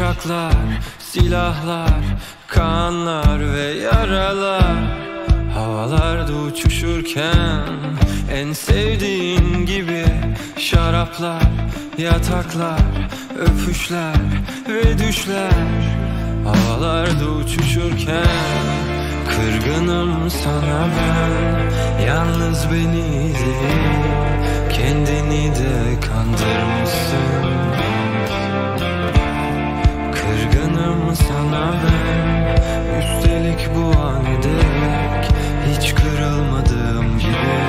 Bıçaklar, silahlar, kanlar ve yaralar. Havalarda uçuşurken en sevdiğin gibi şaraplar, yataklar, öpüşler ve düşler. Havalarda uçuşurken kırgınım sana ben. Yalnız beni değil, kendini de kandırmışsın. Kırgınım sana ben, üstelik bu an ederek hiç kırılmadığım gibi.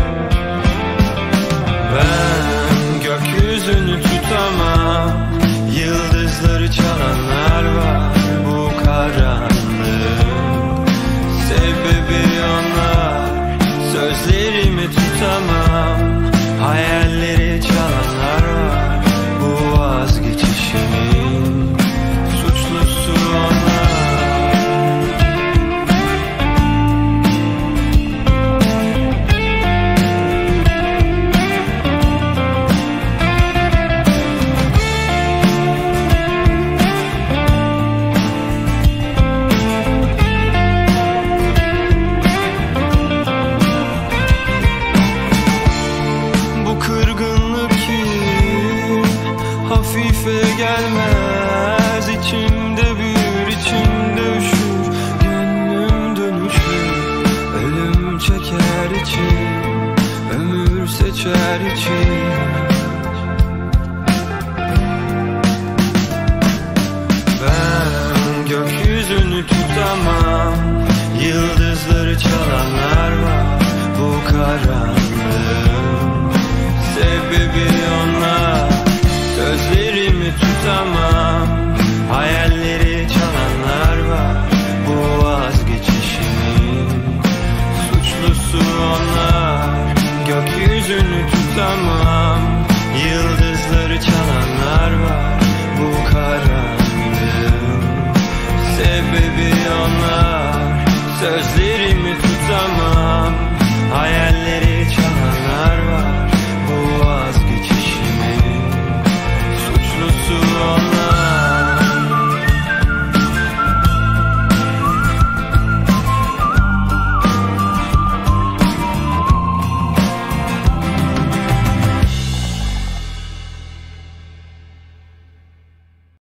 Ben gökyüzünü tutamam, yıldızları çalanlar var bu karanlığın. Sebebi onlar, sözlerimi tutamam, hayalleri çalanlar var bu vazgeçişimin. Suçlusu onlar. Hafife gelmez, içimde büyür, içimde üşür, gönlüm dönüşür. Ölüm çeker içim, ömür seçer içim. Ben gökyüzünü tutamam, yıldızları çalanlar var bu karanlığın. Sebebi onlar, sözlerimi tutamam, hayalleri çalanlar var bu vazgeçişimin. Suçlusu onlar. Gökyüzünü tutamam, yıldızları çalanlar var bu karanlığın. Sebebi onlar, sözlerimi tutamam, hayalleri çalanlar var